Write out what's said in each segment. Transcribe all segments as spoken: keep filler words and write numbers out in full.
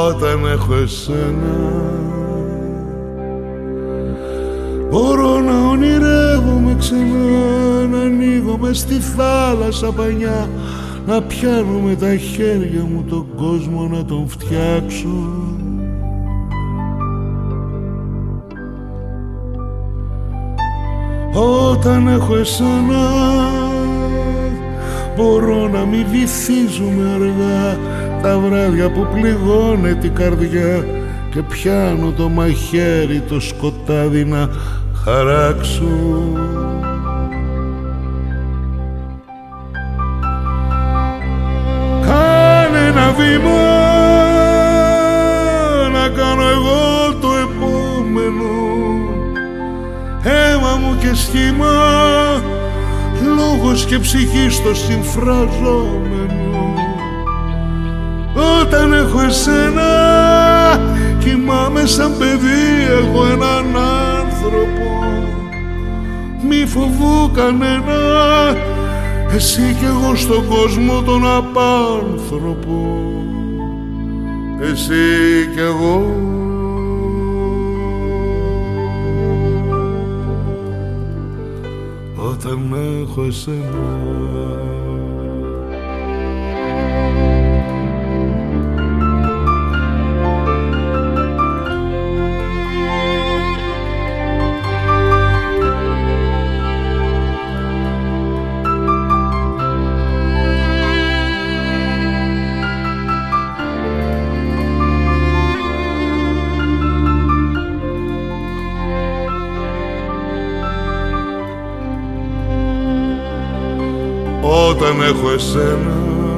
Όταν έχω εσένα μπορώ να ονειρεύομαι ξανά, να ανοίγω μες στη θάλασσα πανιά, να πιάνω με τα χέρια μου τον κόσμο να τον φτιάξω. Όταν έχω εσένα μπορώ να μην βυθίζουμε αργά τα βράδια που πληγώνε την καρδιά και πιάνω το μαχαίρι το σκοτάδι να χαράξω. Κάνε ένα βήμα να κάνω εγώ το επόμενο, αίμα μου και σχήμα, λόγος και ψυχή στο συμφραζόμενο. Όταν έχω εσένα κοιμάμαι σαν παιδί, έχω έναν άνθρωπο, μη φοβού κανένα, εσύ κι εγώ στον κόσμο τον απάνθρωπο, εσύ κι εγώ. Όταν έχω εσένα Όταν έχω εσένα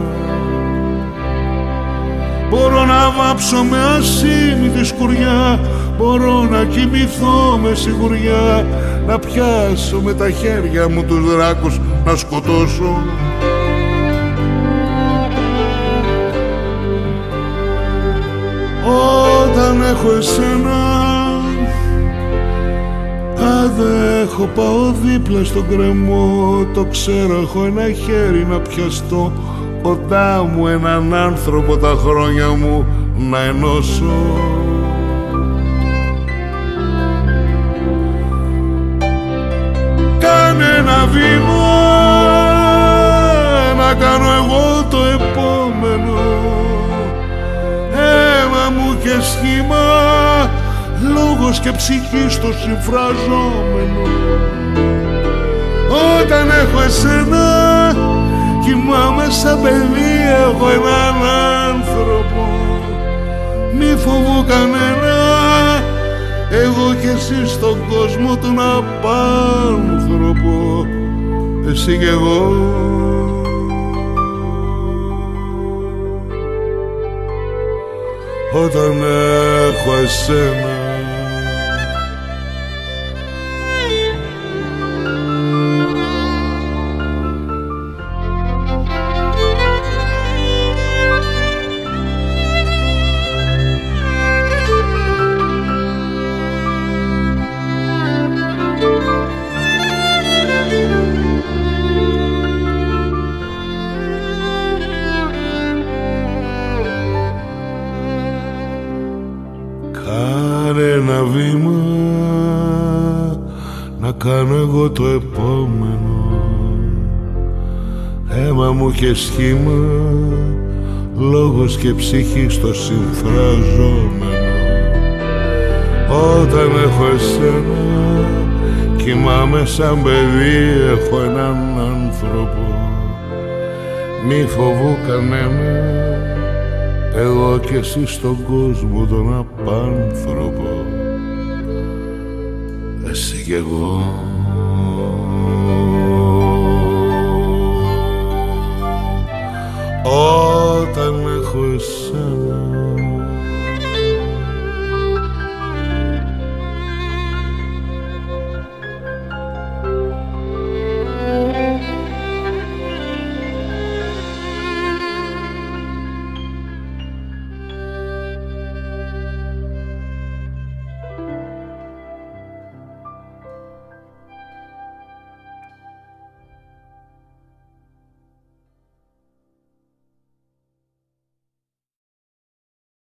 μπορώ να βάψω με ασήμητη σκουριά, μπορώ να κοιμηθώ με σιγουριά, να πιάσω με τα χέρια μου τους δράκους να σκοτώσω. Όταν έχω εσένα αδέχω, πάω δίπλα στον κρεμό, το ξέρω, έχω ένα χέρι να πιαστώ, κοντά μου έναν άνθρωπο τα χρόνια μου να ενώσω. Κάνε ένα βήμα να κάνω εγώ το επόμενο, αίμα μου και σχήμα, λόγος και ψυχή στο συμφραζόμενο. Όταν έχω εσένα κοιμάμαι σαν παιδί, έχω έναν άνθρωπο, μη φοβού κανένα, εγώ κι εσύ στον κόσμο τον απάνθρωπο, εσύ κι εγώ. Όταν έχω εσένα ένα βήμα να κάνω εγώ το επόμενο, αίμα μου και σχήμα, λόγος και ψυχή στο συμφραζόμενο. Όταν έχω εσένα κοιμάμαι σαν παιδί, έχω έναν άνθρωπο, μη φοβού κανένα, εγώ κι εσύ στον κόσμο τον απάνθρωπο, εσύ κι εγώ. Όταν έχω εσένα